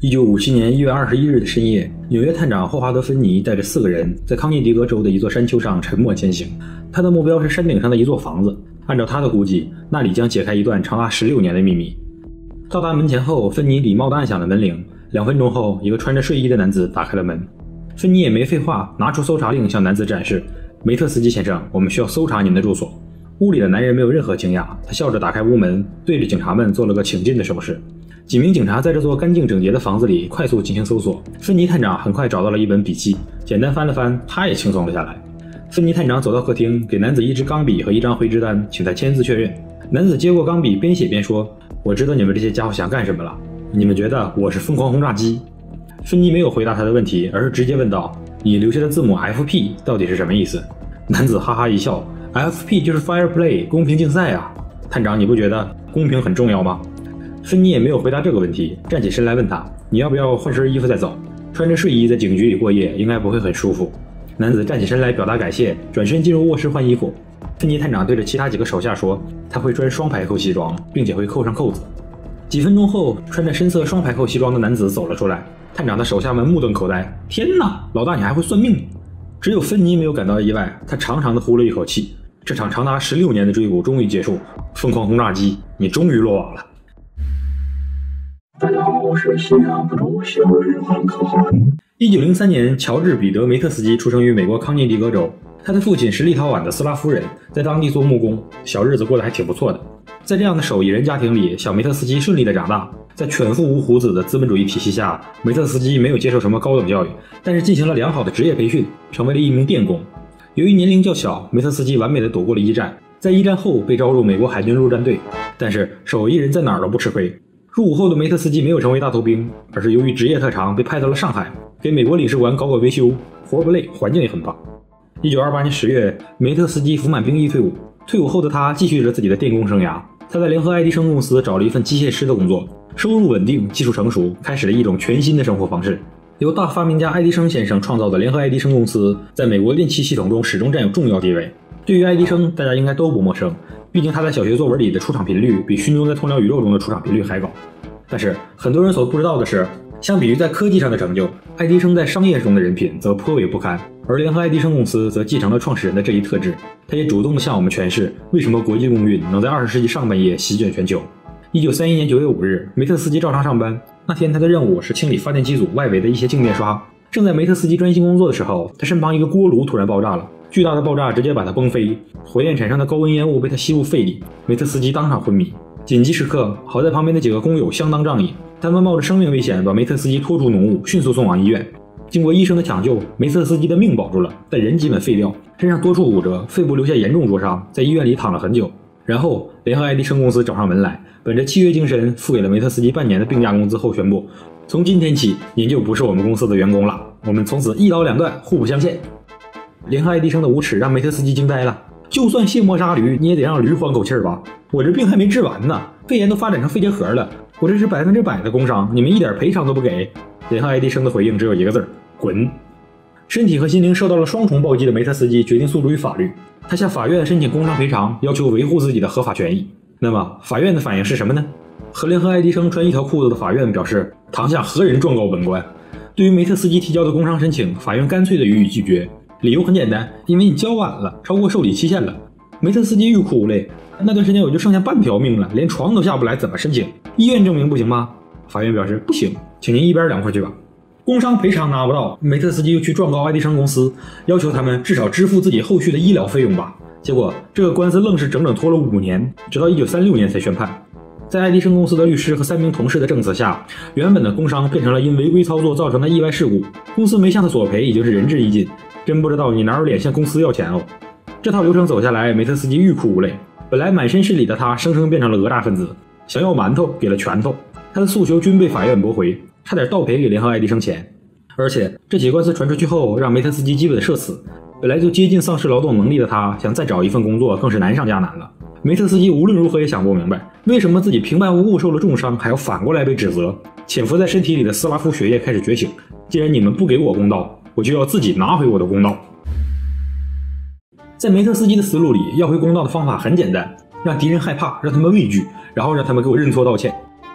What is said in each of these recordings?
1957年1月21日的深夜，纽约探长霍华德·芬尼带着4个人在康涅狄格州的一座山丘上沉默前行。他的目标是山顶上的一座房子，按照他的估计，那里将解开一段长达16年的秘密。到达门前后，芬尼礼貌地按响了门铃。2分钟后，一个穿着睡衣的男子打开了门。芬尼也没废话，拿出搜查令向男子展示：“梅特斯基先生，我们需要搜查您的住所。”屋里的男人没有任何惊讶，他笑着打开屋门，对着警察们做了个请进的手势。几名警察在这座干净整洁的房子里快速进行搜索。芬尼探长很快找到了一本笔记，简单翻了翻，他也轻松了下来。芬尼探长走到客厅，给男子一支钢笔和一张回执单，请他签字确认。男子接过钢笔，边写边说：“我知道你们这些家伙想干什么了，你们觉得我是疯狂轰炸机？”芬尼没有回答他的问题，而是直接问道：“你留下的字母 FP 到底是什么意思？”男子哈哈一笑：“FP 就是 Fair Play， 公平竞赛啊！探长，你不觉得公平很重要吗？”芬尼也没有回答这个问题，站起身来问他：“你要不要换身衣服再走？穿着睡衣在警局里过夜应该不会很舒服。”男子站起身来表达感谢，转身进入卧室换衣服。芬尼探长对着其他几个手下说：“他会穿双排扣西装，并且会扣上扣子。”几分钟后，穿着深色双排扣西装的男子走了出来。探长的手下们目瞪口呆：“天哪，老大你还会算命！”只有芬尼没有感到意外，他长长的呼了一口气。这场长达16年的追捕终于结束，疯狂轰炸机，你终于落网了。 大家好，我是西安不中新闻人汉可汗。 1903年，乔治·彼得·梅特斯基出生于美国康涅狄格州。他的父亲是立陶宛的斯拉夫人，在当地做木工，小日子过得还挺不错的。在这样的手艺人家庭里，小梅特斯基顺利地长大。在犬父无胡子的资本主义体系下，梅特斯基没有接受什么高等教育，但是进行了良好的职业培训，成为了一名电工。由于年龄较小，梅特斯基完美地躲过了一战，在一战后被招入美国海军陆战队。但是手艺人在哪儿都不吃亏。入伍后的梅特斯基没有成为大头兵，而是由于职业特长被派到了上海，给美国领事馆搞维修，活不累，环境也很棒。1928年10月，梅特斯基服满兵役退伍。退伍后的他继续着自己的电工生涯。他在联合爱迪生公司找了一份机械师的工作，收入稳定，技术成熟，开始了一种全新的生活方式。由大发明家爱迪生先生创造的联合爱迪生公司，在美国电气系统中始终占有重要地位。对于爱迪生，大家应该都不陌生，毕竟他在小学作文里的出场频率比勋中在鸵鸟宇宙中的出场频率还高。但是很多人所不知道的是，相比于在科技上的成就，爱迪生在商业中的人品则颇为不堪，而联合爱迪生公司则继承了创始人的这一特质。他也主动地向我们诠释为什么国际共运能在20世纪上半叶席卷全球。1931年9月5日，梅特斯基照常上班。那天他的任务是清理发电机组外围的一些镜面刷。正在梅特斯基专心工作的时候，他身旁一个锅炉突然爆炸了，巨大的爆炸直接把他崩飞，火焰产生的高温烟雾被他吸入肺里，梅特斯基当场昏迷。紧急时刻，好在旁边的几个工友相当仗义，他们冒着生命危险把梅特斯基拖出浓雾，迅速送往医院。经过医生的抢救，梅特斯基的命保住了，但人基本废掉，身上多处骨折，肺部留下严重灼伤，在医院里躺了很久。然后联合爱迪生公司找上门来，本着契约精神，付给了梅特斯基半年的病假工资后宣布：从今天起，您就不是我们公司的员工了，我们从此一刀两断，互不相欠。联合爱迪生的无耻让梅特斯基惊呆了，就算卸磨杀驴，你也得让驴缓口气吧？我这病还没治完呢，肺炎都发展成肺结核了，我这是100%的工伤，你们一点赔偿都不给。联合爱迪生的回应只有一个字：滚。身体和心灵受到了双重暴击的梅特斯基决定诉诸于法律，他向法院申请工伤赔偿，要求维护自己的合法权益。那么法院的反应是什么呢？和联合爱迪生穿一条裤子的法院表示：堂下何人状告本官？对于梅特斯基提交的工伤申请，法院干脆的予以拒绝，理由很简单，因为你交晚了，超过受理期限了。梅特斯基欲哭无泪，那段时间我就剩下半条命了，连床都下不来，怎么申请？医院证明不行吗？法院表示不行，请您一边凉快去吧。工伤赔偿拿不到，梅特斯基又去状告爱迪生公司，要求他们至少支付自己后续的医疗费用吧。结果这个官司愣是整整拖了5年，直到1936年才宣判。在爱迪生公司的律师和3名同事的证词下，原本的工伤变成了因违规操作造成的意外事故，公司没向他索赔已经是仁至义尽，真不知道你哪有脸向公司要钱哦。这套流程走下来，梅特斯基欲哭无泪。本来满身是理的他，生生变成了讹诈分子，想要馒头给了拳头，他的诉求均被法院驳回，差点倒赔给联合爱迪生钱。而且这起官司传出去后，让梅特斯基基本社死。本来就接近丧失劳动能力的他，想再找一份工作更是难上加难了。梅特斯基无论如何也想不明白，为什么自己平白无故受了重伤，还要反过来被指责。潜伏在身体里的斯拉夫血液开始觉醒，既然你们不给我公道，我就要自己拿回我的公道。在梅特斯基的思路里，要回公道的方法很简单，让敌人害怕，让他们畏惧，然后让他们给我认错道歉。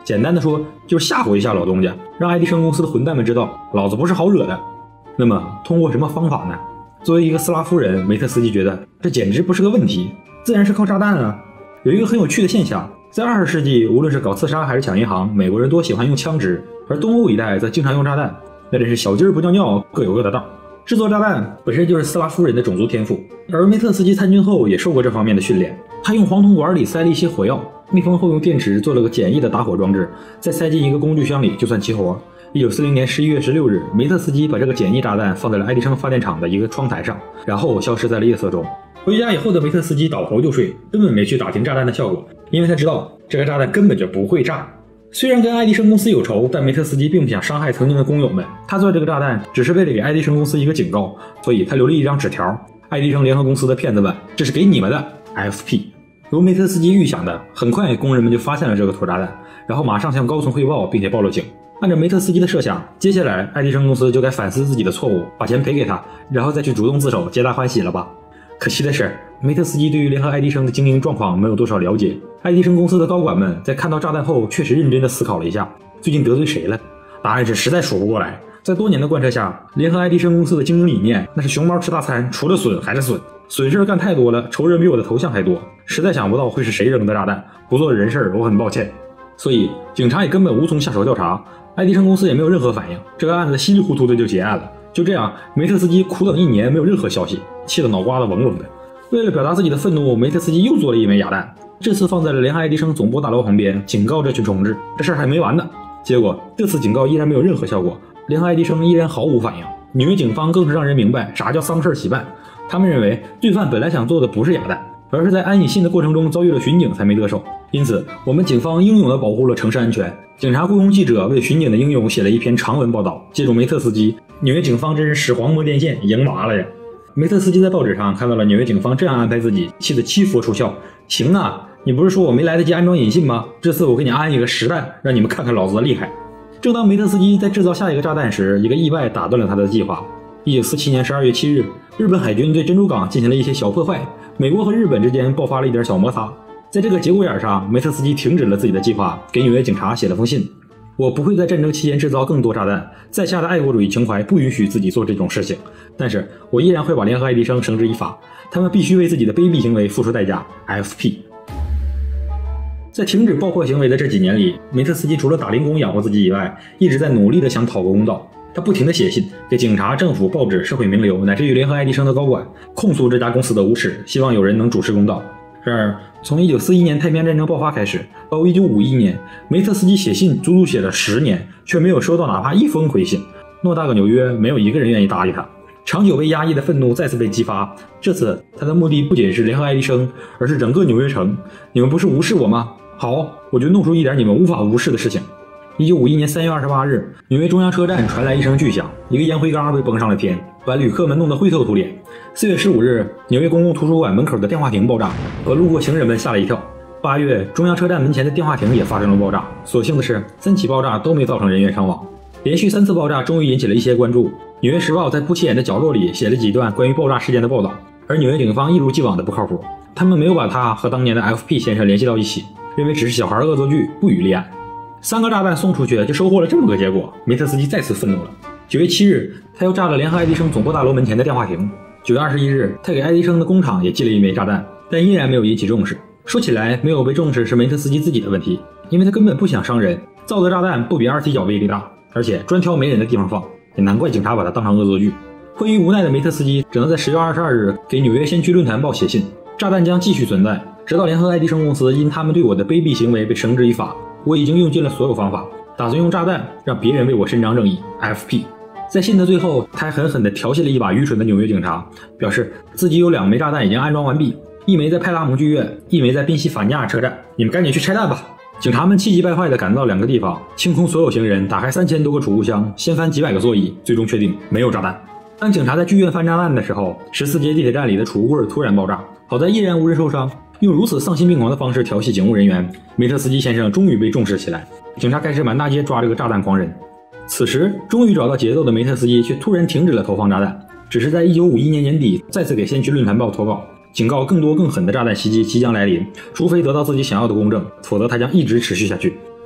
简单的说就是吓唬一下老东家，让爱迪生公司的混蛋们知道老子不是好惹的。那么通过什么方法呢？作为一个斯拉夫人，梅特斯基觉得这简直不是个问题，自然是靠炸弹啊。有一个很有趣的现象，在20世纪，无论是搞刺杀还是抢银行，美国人多喜欢用枪支，而东欧一带则经常用炸弹，那真是小鸡儿不尿尿，各有各的道。制作炸弹本身就是斯拉夫人的种族天赋，而梅特斯基参军后也受过这方面的训练。他用黄铜管里塞了一些火药，密封后用电池做了个简易的打火装置，再塞进一个工具箱里就算齐活。1940年11月16日，梅特斯基把这个简易炸弹放在了爱迪生发电厂的一个窗台上，然后消失在了夜色中。回家以后的梅特斯基倒头就睡，根本没去打听炸弹的效果，因为他知道这个炸弹根本就不会炸。虽然跟爱迪生公司有仇，但梅特斯基并不想伤害曾经的工友们。他做这个炸弹只是为了给爱迪生公司一个警告，所以他留了一张纸条：爱迪生联合公司的骗子们，这是给你们的 FP。如梅特斯基预想的，很快工人们就发现了这个土炸弹，然后马上向高层汇报，并且报了警。按照梅特斯基的设想，接下来爱迪生公司就该反思自己的错误，把钱赔给他，然后再去主动自首，皆大欢喜了吧。可惜的是，梅特斯基对于联合爱迪生的经营状况没有多少了解。爱迪生公司的高管们在看到炸弹后，确实认真的思考了一下，最近得罪谁了？答案是实在数不过来。在多年的贯彻下，联合爱迪生公司的经营理念那是熊猫吃大餐，除了损还是损，损事干太多了，仇人比我的头像还多，实在想不到会是谁扔的炸弹，不做人事，我很抱歉。所以警察也根本无从下手调查，爱迪生公司也没有任何反应，这个案子稀里糊涂的就结案了。就这样，梅特斯基苦等1年没有任何消息，气得脑瓜子嗡嗡的。为了表达自己的愤怒，梅特斯基又做了一枚哑弹，这次放在了联合爱迪生总部大楼旁边，警告这群虫子，这事儿还没完呢。结果这次警告依然没有任何效果，联合爱迪生依然毫无反应。纽约警方更是让人明白啥叫丧事喜办，他们认为罪犯本来想做的不是哑弹，而是在安以信的过程中遭遇了巡警才没得手。因此我们警方英勇地保护了城市安全。警察雇佣记者为巡警的英勇写了一篇长文报道，借助梅特斯基，纽约警方真是始皇摸电线，赢麻了呀。梅特斯基在报纸上看到了纽约警方这样安排自己，气得七佛出鞘。行啊，你不是说我没来得及安装引信吗？这次我给你安一个实弹，让你们看看老子的厉害。正当梅特斯基在制造下一个炸弹时，一个意外打断了他的计划。1947年12月7日，日本海军对珍珠港进行了一些小破坏，美国和日本之间爆发了一点小摩擦。在这个节骨眼上，梅特斯基停止了自己的计划，给纽约警察写了封信：我不会在战争期间制造更多炸弹，在下的爱国主义情怀不允许自己做这种事情，但是我依然会把联合爱迪生绳之以法，他们必须为自己的卑鄙行为付出代价。 FP。 在停止爆破行为的这几年里，梅特斯基除了打零工养活自己以外，一直在努力地想讨个公道。他不停地写信给警察、政府、报纸、社会名流，乃至于联合爱迪生的高管，控诉这家公司的无耻，希望有人能主持公道。然而从1941年太平洋战争爆发开始到1951年，梅特斯基写信足足写了10年，却没有收到哪怕一封回信。偌大个纽约，没有一个人愿意搭理他。长久被压抑的愤怒再次被激发，这次他的目的不仅是联合爱迪生，而是整个纽约城。你们不是无视我吗？好，我就弄出一点你们无法无视的事情。1951年3月28日，纽约中央车站传来一声巨响，一个烟灰缸被崩上了天，把旅客们弄得灰头土脸。4月15日，纽约公共图书馆门口的电话亭爆炸，把路过行人们吓了一跳。8月，中央车站门前的电话亭也发生了爆炸，所幸的是3起爆炸都没造成人员伤亡。连续3次爆炸终于引起了一些关注，纽约时报在不起眼的角落里写了几段关于爆炸事件的报道，而纽约警方一如既往的不靠谱，他们没有把他和当年的 FP 先生联系到一起，认为只是小孩恶作剧，不予立案。3个炸弹送出去就收获了这么个结果，梅特斯基再次愤怒了。9月7日，他又炸了联合爱迪生总部大楼门前的电话亭。9月21日，他给爱迪生的工厂也寄了一枚炸弹，但依然没有引起重视。说起来，没有被重视是梅特斯基自己的问题，因为他根本不想伤人，造的炸弹不比2踢脚威力大，而且专挑没人的地方放，也难怪警察把他当成恶作剧。迫于无奈的梅特斯基只能在10月22日给纽约先驱论坛报写信，炸弹将继续存在，直到联合爱迪生公司因他们对我的卑鄙行为被绳之以法。我已经用尽了所有方法，打算用炸弹让别人为我伸张正义。 FP。 在信的最后，他还狠狠地调戏了一把愚蠢的纽约警察，表示自己有2枚炸弹已经安装完毕，一枚在派拉蒙剧院，一枚在宾夕法尼亚车站，你们赶紧去拆弹吧。警察们气急败坏地赶到2个地方，清空所有行人，打开3000多个储物箱，掀翻几百个座椅，最终确定没有炸弹。当警察在剧院翻炸弹的时候，14街地铁站里的储物柜突然爆炸，好在依然无人受伤。用如此丧心病狂的方式调戏警务人员，梅特斯基先生终于被重视起来。警察开始满大街抓这个炸弹狂人。此时终于找到节奏的梅特斯基却突然停止了投放炸弹，只是在1951年年底再次给先驱论坛报投稿，警告更多更狠的炸弹袭击即将来临，除非得到自己想要的公正，否则他将一直持续下去。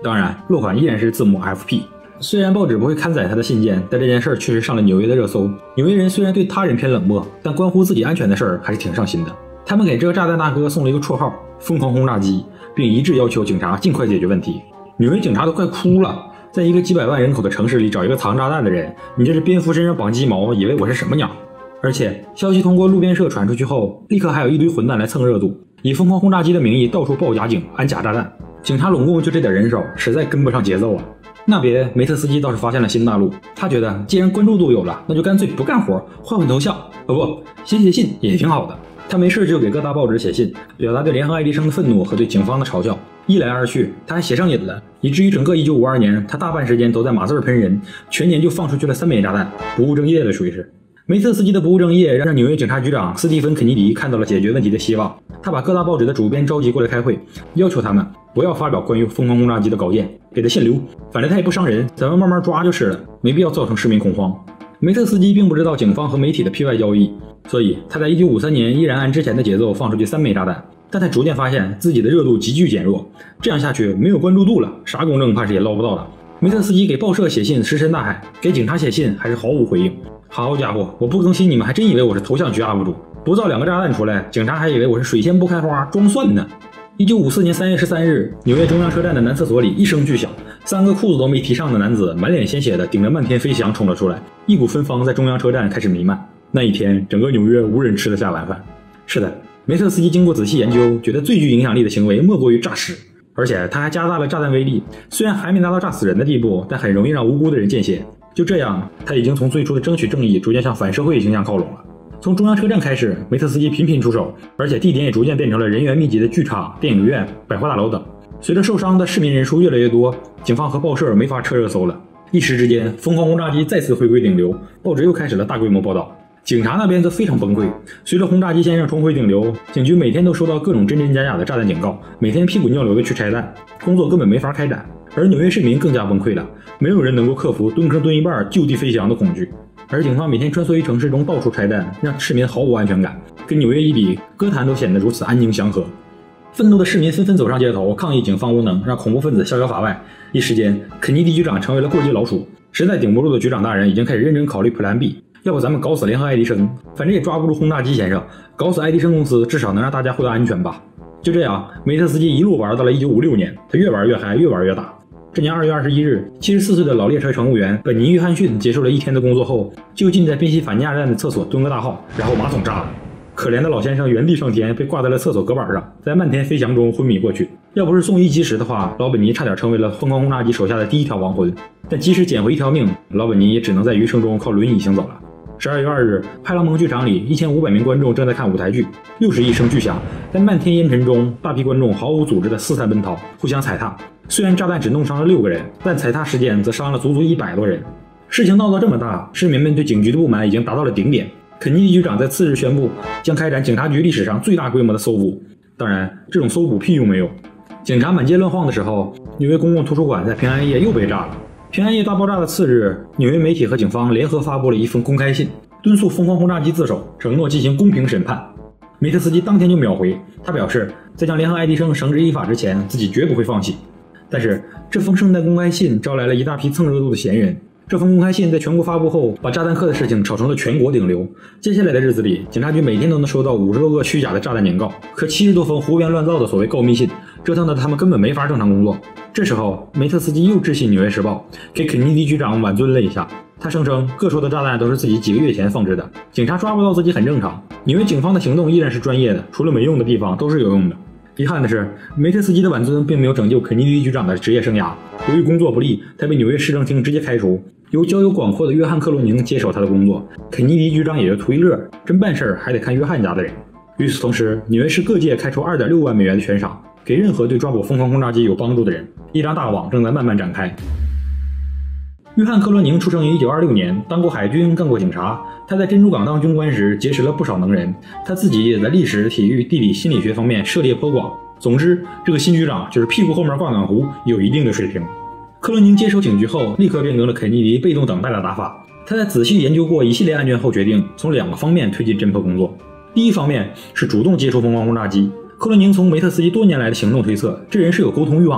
当然，落款依然是字母 FP。虽然报纸不会刊载他的信件，但这件事确实上了纽约的热搜。纽约人虽然对他人偏冷漠，但关乎自己安全的事儿还是挺上心的。他们给这个炸弹大哥送了一个绰号“疯狂轰炸机”，并一致要求警察尽快解决问题。纽约警察都快哭了，在一个几百万人口的城市里找一个藏炸弹的人，你这是蝙蝠身上绑鸡毛，以为我是什么鸟？而且消息通过路边社传出去后，立刻还有一堆混蛋来蹭热度，以疯狂轰炸机的名义到处报假警安假炸弹。警察拢共就这点人手，实在跟不上节奏啊。那边梅特斯基倒是发现了新大陆，他觉得既然关注度有了，那就干脆不干活，换换头像，写信也挺好的。他没事就给各大报纸写信，表达对联合爱迪生的愤怒和对警方的嘲笑。一来二去，他还写上瘾了，以至于整个1952年，他大半时间都在码字喷人，全年就放出去了3枚炸弹，不务正业了，属于是。梅特斯基的不务正业让纽约警察局长斯蒂芬·肯尼迪看到了解决问题的希望，他把各大报纸的主编召集过来开会，要求他们不要发表关于疯狂轰炸机的稿件，给他限流，反正他也不伤人，咱们慢慢抓就是了，没必要造成市民恐慌。梅特斯基并不知道警方和媒体的批外交易，所以他在1953年依然按之前的节奏放出去3枚炸弹，但他逐渐发现自己的热度急剧减弱，这样下去没有关注度了，啥公正怕是也捞不到了。梅特斯基给报社写信石沉大海，给警察写信还是毫无回应。好家伙，我不更新你们还真以为我是头像局 UP 主，不造2个炸弹出来，警察还以为我是水仙不开花装蒜呢。1954年3月13日，纽约中央车站的男厕所里一声巨响，3个裤子都没提上的男子满脸鲜血的顶着漫天飞翔冲了出来，一股芬芳在中央车站开始弥漫。那一天，整个纽约无人吃得下晚饭。是的，梅特斯基经过仔细研究，觉得最具影响力的行为莫过于诈尸，而且他还加大了炸弹威力，虽然还没达到炸死人的地步，但很容易让无辜的人见血。就这样，他已经从最初的争取正义逐渐向反社会倾向靠拢了。从中央车站开始，梅特斯基频频出手，而且地点也逐渐变成了人员密集的剧场、电影院、百货大楼等。随着受伤的市民人数越来越多，警方和报社没法撤热搜了。一时之间，疯狂轰炸机再次回归顶流，报纸又开始了大规模报道。警察那边则非常崩溃，随着轰炸机先生重回顶流，警局每天都收到各种真真假假的炸弹警告，每天屁滚尿流的去拆弹，工作根本没法开展。而纽约市民更加崩溃了，没有人能够克服蹲坑蹲一半就地飞翔的恐惧。而警方每天穿梭于城市中到处拆弹，让市民毫无安全感。跟纽约一比，歌坛都显得如此安宁祥和。愤怒的市民纷纷走上街头，抗议警方无能，让恐怖分子逍遥法外。一时间，肯尼迪局长成为了过街老鼠，实在顶不住的局长大人已经开始认真考虑 Plan B， 要不咱们搞死联合爱迪生，反正也抓不住轰炸机先生，搞死爱迪生公司至少能让大家获得安全吧。就这样，梅特斯基一路玩到了1956年，他越玩越嗨，越玩越大。这年2月21日，74岁的老列车乘务员本尼·约翰逊结束了一天的工作后，就近在宾夕法尼亚站的厕所蹲个大号，然后马桶炸了。可怜的老先生原地上天，被挂在了厕所隔板上，在漫天飞翔中昏迷过去。要不是送医及时的话，老本尼差点成为了疯狂轰炸机手下的第一条亡魂。但即使捡回一条命，老本尼也只能在余生中靠轮椅行走了。12月2日，派拉蒙剧场里1500名观众正在看舞台剧，61声巨响，在漫天烟尘中，大批观众毫无组织的四散奔逃，互相踩踏。虽然炸弹只弄伤了6个人，但踩踏事件则伤了足足100多人。事情闹到这么大，市民们对警局的不满已经达到了顶点。肯尼迪局长在次日宣布，将开展警察局历史上最大规模的搜捕。当然，这种搜捕屁用没有。警察满街乱晃的时候，纽约公共图书馆在平安夜又被炸了。平安夜大爆炸的次日，纽约媒体和警方联合发布了一封公开信，敦促疯狂轰炸机自首，承诺进行公平审判。梅特斯基当天就秒回，他表示，在将联合爱迪生绳之以法之前，自己绝不会放弃。但是这封圣诞公开信招来了一大批蹭热度的闲人。这封公开信在全国发布后，把炸弹客的事情炒成了全国顶流。接下来的日子里，警察局每天都能收到50多个虚假的炸弹警告，可70多封胡编乱造的所谓告密信，折腾得他们根本没法正常工作。这时候，梅特斯基又致信《纽约时报》，给肯尼迪局长挽尊了一下。他声称各处的炸弹都是自己几个月前放置的，警察抓不到自己很正常。纽约警方的行动依然是专业的，除了没用的地方都是有用的。遗憾的是，梅特斯基的挽尊并没有拯救肯尼迪局长的职业生涯。由于工作不力，他被纽约市政厅直接开除，由交友广阔的约翰·克罗宁接手他的工作。肯尼迪局长也就图一乐，真办事还得看约翰家的人。与此同时，纽约市各界开出2.6万美元的悬赏，给任何对抓捕疯狂轰炸机有帮助的人。一张大网正在慢慢展开。约翰·克罗宁出生于1926年，当过海军，干过警察。他在珍珠港当军官时结识了不少能人，他自己也在历史、体育、地理、心理学方面涉猎颇广。总之，这个新局长就是屁股后面挂暖壶，有一定的水平。克罗宁接手警局后，立刻变更了肯尼迪被动等待的打法。他在仔细研究过一系列案件后，决定从2个方面推进侦破工作。第一方面是主动接触疯狂轰炸机。克罗宁从梅特斯基多年来的行动推测，这人是有沟通欲望的。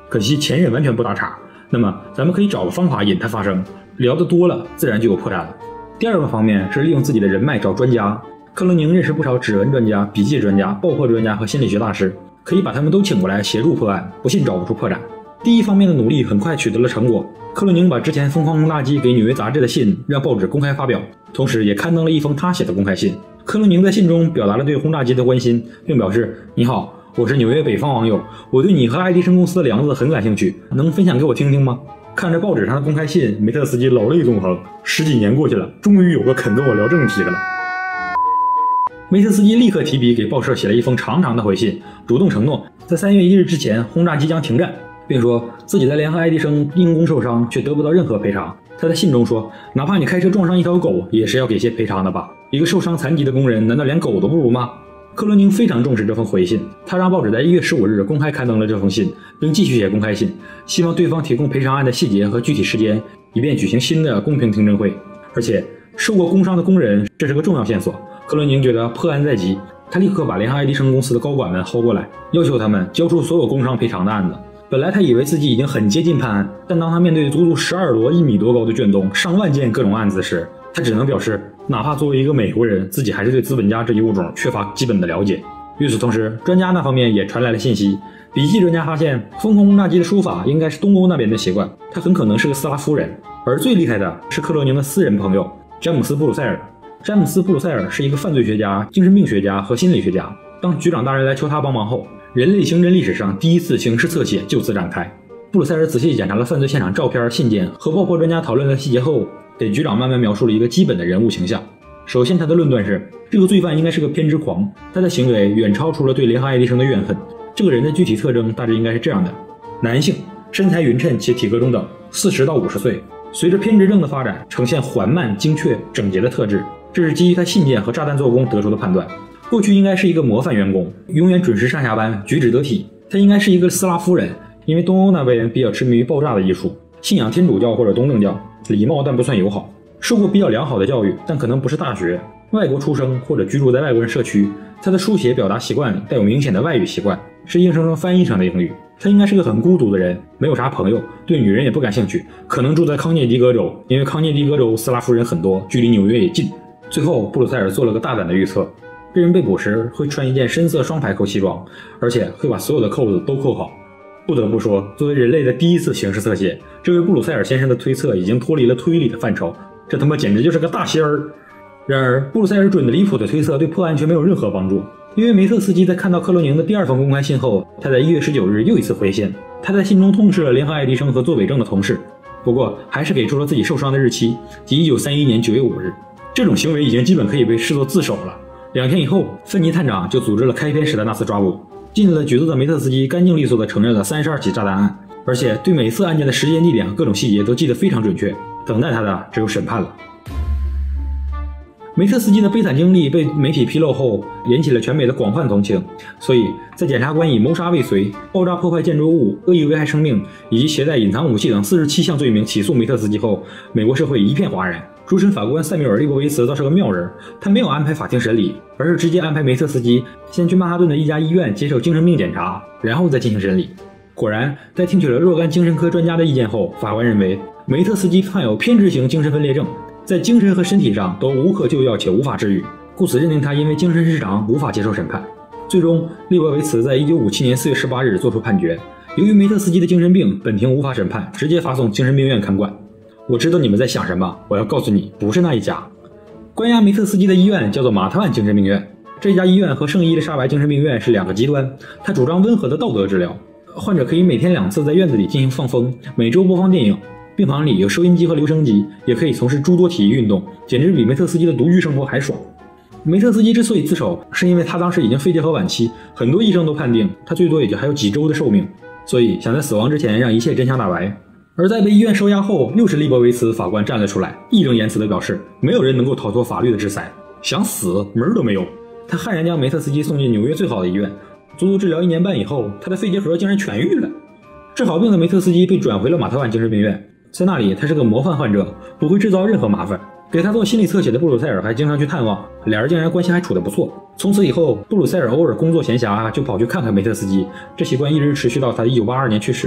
可惜前任完全不搭茬。那么咱们可以找个方法引他发声，聊得多了，自然就有破绽了。第二个方面是利用自己的人脉找专家。克伦宁认识不少指纹专家、笔记专家、爆破专家和心理学大师，可以把他们都请过来协助破案，不信找不出破绽。第一方面的努力很快取得了成果，克伦宁把之前疯狂轰炸机给纽约杂志的信让报纸公开发表，同时也刊登了一封他写的公开信。克伦宁在信中表达了对轰炸机的关心，并表示：你好，我是纽约北方网友，我对你和爱迪生公司的梁子很感兴趣，能分享给我听听吗？看着报纸上的公开信，梅特斯基老泪纵横。10几年过去了，终于有个肯跟我聊正题的了。梅特斯基立刻提笔给报社写了一封长长的回信，主动承诺在3月1日之前轰炸机将停战，并说自己在联合爱迪生因公受伤却得不到任何赔偿。他在信中说，哪怕你开车撞伤一条狗，也是要给些赔偿的吧？一个受伤残疾的工人难道连狗都不如吗？克伦宁非常重视这封回信，他让报纸在1月15日公开刊登了这封信，并继续写公开信，希望对方提供赔偿案的细节和具体时间，以便举行新的公平听证会。而且受过工伤的工人，这是个重要线索。克伦宁觉得破案在即，他立刻把联合爱迪生公司的高管们薅过来，要求他们交出所有工伤赔偿的案子。本来他以为自己已经很接近判案，但当他面对足足12摞1米多高的卷宗、上万件各种案子时，他只能表示，哪怕作为一个美国人，自己还是对资本家这一物种缺乏基本的了解。与此同时，专家那方面也传来了信息，笔记专家发现疯狂轰炸机的书法应该是东欧那边的习惯，他很可能是个斯拉夫人。而最厉害的是克罗宁的私人朋友詹姆斯·布鲁塞尔。詹姆斯·布鲁塞尔是一个犯罪学家、精神病学家和心理学家。当局长大人来求他帮忙后，人类刑侦历史上第一次刑事侧写就此展开。布鲁塞尔仔细检查了犯罪现场照片、信件和爆破专家讨论的细节后，给局长慢慢描述了一个基本的人物形象。首先，他的论断是，这个罪犯应该是个偏执狂，他的行为远超出了对联合爱迪生的怨恨。这个人的具体特征大致应该是这样的：男性，身材匀称且体格中等，40到50岁，随着偏执症的发展，呈现缓慢、精确、整洁的特质。这是基于他信件和炸弹做工得出的判断。过去应该是一个模范员工，永远准时上下班，举止得体。他应该是一个斯拉夫人，因为东欧那边比较痴迷于爆炸的艺术，信仰天主教或者东正教，礼貌但不算友好，受过比较良好的教育，但可能不是大学，外国出生或者居住在外国人社区。他的书写表达习惯里带有明显的外语习惯，是硬生生翻译成的英语。他应该是个很孤独的人，没有啥朋友，对女人也不感兴趣，可能住在康涅狄格州，因为康涅狄格州斯拉夫人很多，距离纽约也近。最后，布鲁塞尔做了个大胆的预测，这人被捕时会穿一件深色双排扣西装，而且会把所有的扣子都扣好。不得不说，作为人类的第一次刑事侧写，这位布鲁塞尔先生的推测已经脱离了推理的范畴，这他妈简直就是个大仙儿。然而，布鲁塞尔准的离谱的推测对破案却没有任何帮助，因为梅特斯基在看到克罗宁的第2封公开信后，他在1月19日又一次回信，他在信中痛斥了联合爱迪生和作伪证的同事，不过还是给出了自己受伤的日期，即1931年9月5日。这种行为已经基本可以被视作自首了。2天以后，芬尼探长就组织了开篇时的那次抓捕，进了局子的梅特斯基干净利索地承认了32起炸弹案，而且对每次案件的时间、地点和各种细节都记得非常准确。等待他的只有审判了。梅特斯基的悲惨经历被媒体披露后，引起了全美的广泛同情，所以在检察官以谋杀未遂、爆炸破坏建筑物、恶意危害生命以及携带隐藏武器等47项罪名起诉梅特斯基后，美国社会一片哗然。主审法官塞缪尔·利波维茨倒是个妙人，他没有安排法庭审理，而是直接安排梅特斯基先去曼哈顿的一家医院接受精神病检查，然后再进行审理。果然，在听取了若干精神科专家的意见后，法官认为梅特斯基患有偏执型精神分裂症，在精神和身体上都无可救药且无法治愈，故此认定他因为精神失常无法接受审判。最终，利波维茨在1957年4月18日作出判决，由于梅特斯基的精神病，本庭无法审判，直接发送精神病院看管。我知道你们在想什么，我要告诉你，不是那一家。关押梅特斯基的医院叫做马特万精神病院，这家医院和圣伊丽莎白精神病院是2个极端，他主张温和的道德治疗，患者可以每天2次在院子里进行放风，每周播放电影，病房里有收音机和留声机，也可以从事诸多体育运动，简直比梅特斯基的独居生活还爽。梅特斯基之所以自首，是因为他当时已经肺结核晚期，很多医生都判定他最多也就还有几周的寿命，所以想在死亡之前让一切真相大白。而在被医院收押后，又是利波维茨法官站了出来，义正言辞地表示，没有人能够逃脱法律的制裁，想死门都没有。他悍然将梅特斯基送进纽约最好的医院，足足治疗1年半以后，他的肺结核竟然痊愈了。治好病的梅特斯基被转回了马特万精神病院，在那里他是个模范患者，不会制造任何麻烦。给他做心理侧写的布鲁塞尔还经常去探望，俩人竟然关系还处得不错。从此以后，布鲁塞尔偶尔工作闲暇就跑去看看梅特斯基，这习惯一直持续到他1982年去世。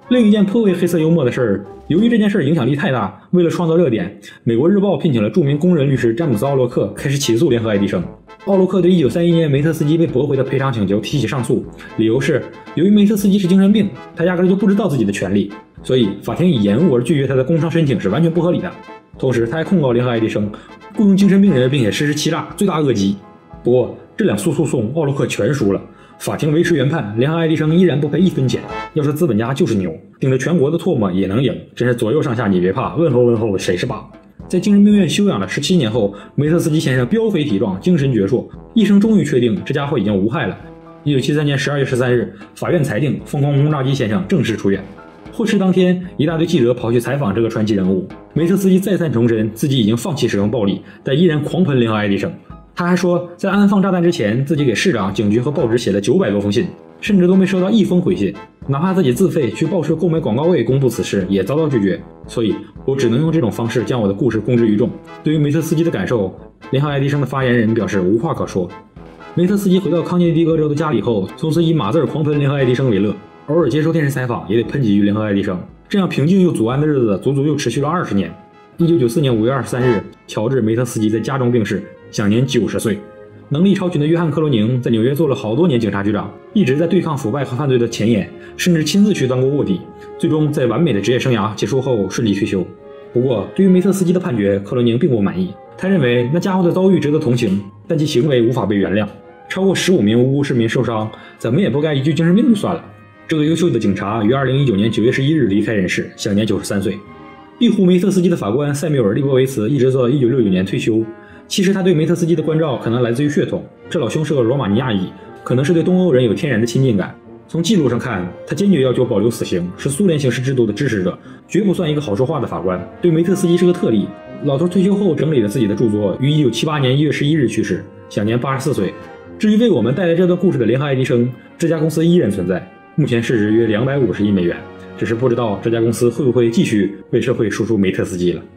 另一件颇为黑色幽默的事儿，由于这件事影响力太大，为了创造热点，美国日报聘请了著名公认律师詹姆斯·奥洛克开始起诉联合爱迪生。奥洛克对1931年梅特斯基被驳回的赔偿请求提起上诉，理由是由于梅特斯基是精神病，他压根就不知道自己的权利，所以法庭以延误而拒绝他的工伤申请是完全不合理的。同时，他还控告联合爱迪生雇佣精神病人并且实施欺诈，罪大恶极。不过，这两诉讼奥洛克全输了。法庭维持原判，联合爱迪生依然不赔1分钱。要说资本家就是牛，顶着全国的唾沫也能赢，真是左右上下你别怕，问候谁是爸。在精神病院休养了17年后，梅特斯基先生膘肥体壮，精神矍铄，医生终于确定这家伙已经无害了。1973年12月13日，法院裁定疯狂轰炸机先生正式出院。获释当天，一大堆记者跑去采访这个传奇人物。梅特斯基再三重申自己已经放弃使用暴力，但依然狂喷联合爱迪生。他还说，在安放炸弹之前，自己给市长、警局和报纸写了900多封信，甚至都没收到1封回信。哪怕自己自费去报社购买广告位公布此事，也遭到拒绝。所以我只能用这种方式将我的故事公之于众。对于梅特斯基的感受，联合爱迪生的发言人表示无话可说。梅特斯基回到康涅狄格州的家里后，从此以码字狂喷联合爱迪生为乐，偶尔接受电视采访也得喷几句联合爱迪生。这样平静又祖安的日子，足足又持续了20年。1994年5月23日，乔治·梅特斯基在家中病逝，享年90岁。能力超群的约翰·克罗宁在纽约做了好多年警察局长，一直在对抗腐败和犯罪的前沿，甚至亲自去当过卧底，最终在完美的职业生涯结束后顺利退休。不过，对于梅特斯基的判决，克罗宁并不满意。他认为那家伙的遭遇值得同情，但其行为无法被原谅。超过15名无辜市民受伤，怎么也不该一句精神病就算了。这个优秀的警察于2019年9月11日离开人世，享年93岁。庇护梅特斯基的法官塞缪尔·利波维茨一直做到1969年退休。其实他对梅特斯基的关照可能来自于血统，这老兄是个罗马尼亚裔，可能是对东欧人有天然的亲近感。从记录上看，他坚决要求保留死刑，是苏联刑事制度的支持者，绝不算一个好说话的法官。对梅特斯基是个特例。老头退休后整理了自己的著作，于1978年1月11日去世，享年84岁。至于为我们带来这段故事的联合爱迪生，这家公司依然存在，目前市值约250亿美元，只是不知道这家公司会不会继续为社会输出梅特斯基了。